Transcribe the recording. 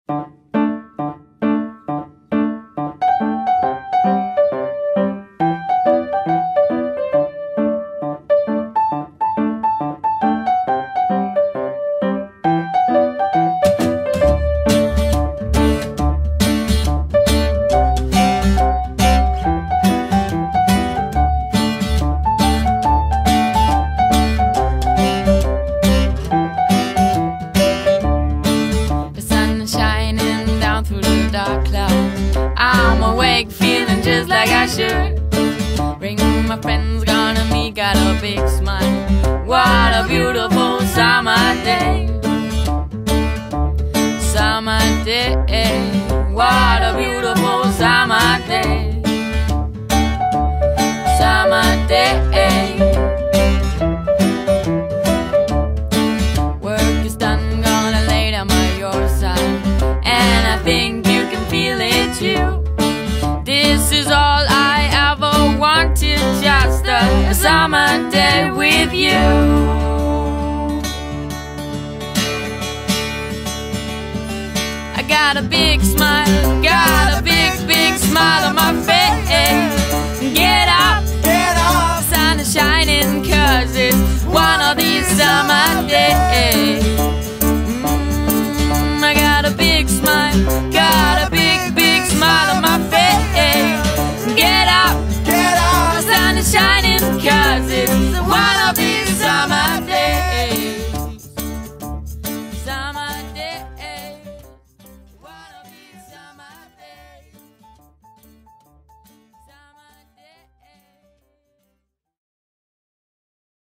Dark clouds, I'm awake, feeling just like I should. Ring my friends, gonna meet, got a big smile. What a beautiful summer day. Summer day, what a beautiful summer day. Summer day. Work is done, gonna lay down by your side, and I think feel it too. This is all I ever wanted, just a summer day with you. I got a big smile, got a big smile on my face. Get up, the sun is shining, 'cause it's one of these